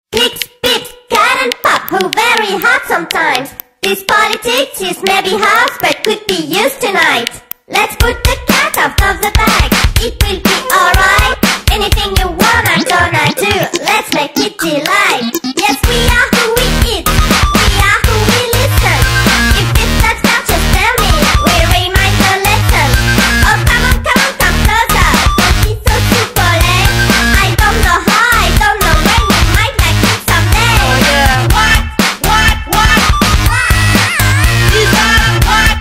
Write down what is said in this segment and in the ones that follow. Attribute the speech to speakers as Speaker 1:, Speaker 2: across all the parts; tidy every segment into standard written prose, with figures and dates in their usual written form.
Speaker 1: Pigs, pigs, cat and pup, who very hot sometimes. This politics is maybe harsh, but could be used tonight. Let's put the cat out of the bag, it will be alright. Anything you want, I'm gonna do, let's make it delight. Yes, we are who we eat, we are who we listen. If it's not down, just tell me, we remind the lesson. Oh, come on, come closer, don't be so super late. I don't know how, I don't know when, you might like it someday.
Speaker 2: Oh yeah. What? These are what?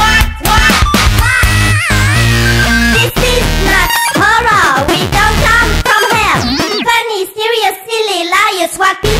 Speaker 1: This is not horror, we don't come from hell. Funny, serious, silly liars, what people